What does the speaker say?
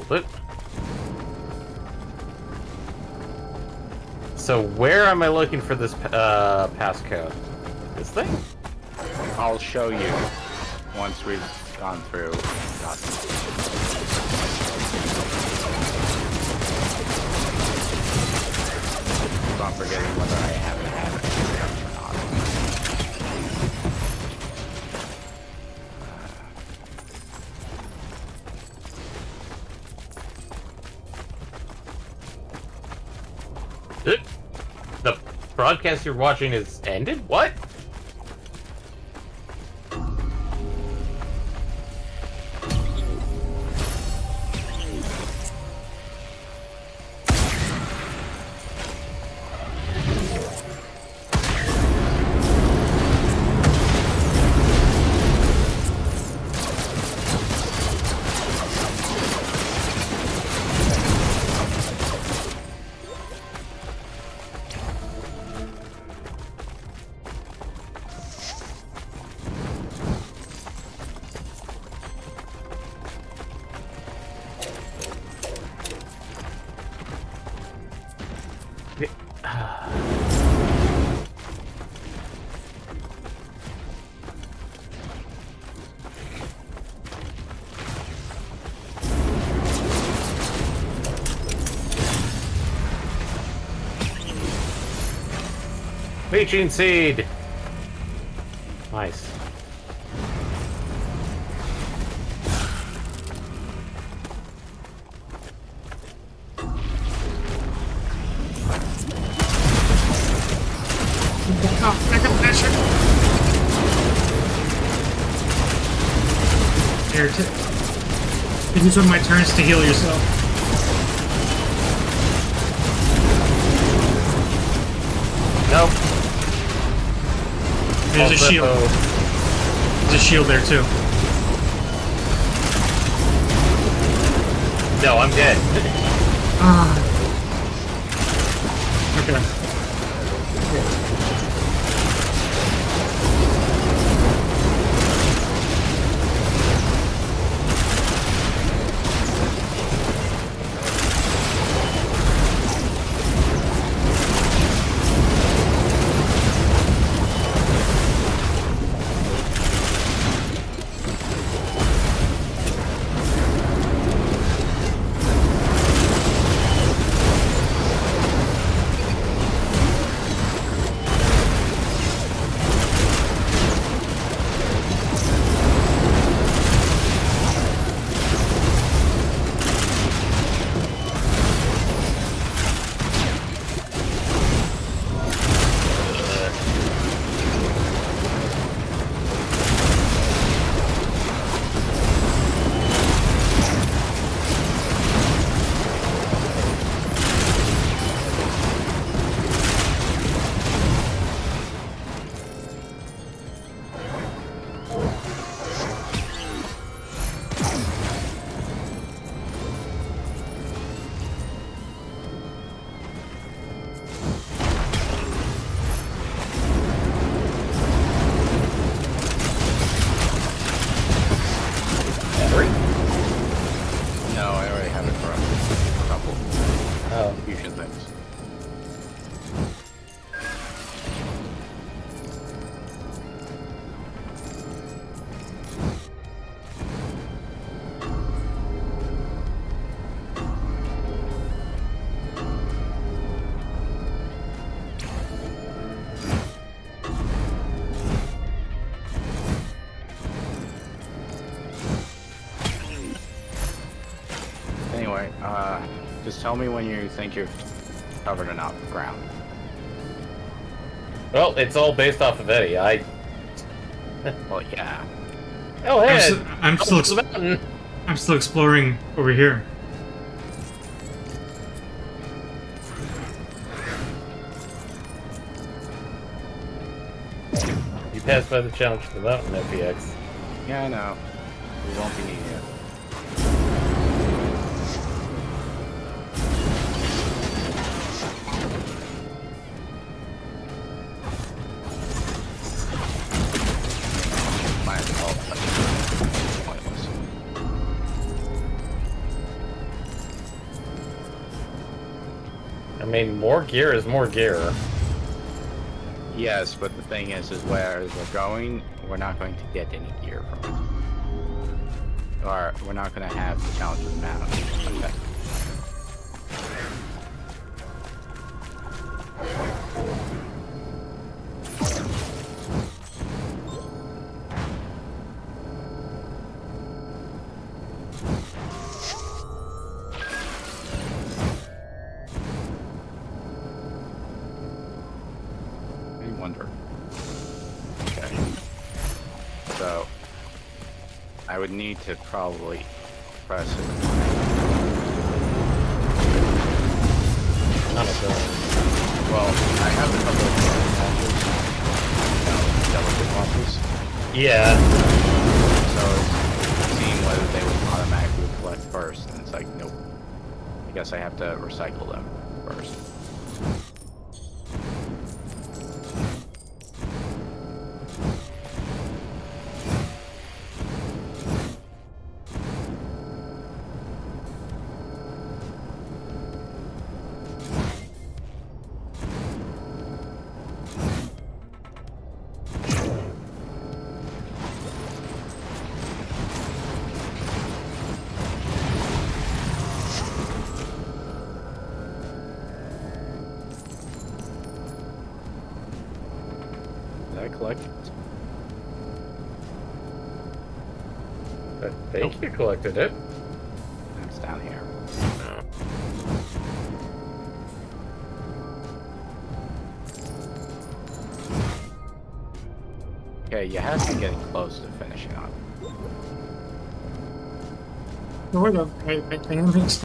Hold it. So where am I looking for this passcode? This thing? I'll show you once we've gone through. I'm forgetting whether I haven't had it or not. The broadcast you're watching is ended? What? Peaching seed! Nice. Oh, I got pressure. Here, use one of my turns to heal yourself. Nope. There's a shield. There's a shield there too. No, I'm dead. Ah. Okay. Fusion things. Anyway, just tell me when you think you've covered enough ground. Well, it's all based off of Eddie. Well, yeah. Oh, hey! I'm still exploring over here. You passed by the challenge for the mountain, FPX. Yeah, I know. We won't be needing it. mean, more gear is more gear. Yes, but the thing is where we're going, we're not going to get any gear from it. Or we're not going to have the challenge of the mount. Okay. Okay. So I would need to probably press it. Not a good. Well, I have a couple of delicate launches. Yeah. So it's seeing whether they would automatically collect first, and it's like, nope. I guess I have to recycle them first. Did I collect it? I think you collected it. It's down here. No. Okay, you have to be getting close to finishing up. Sort of. I am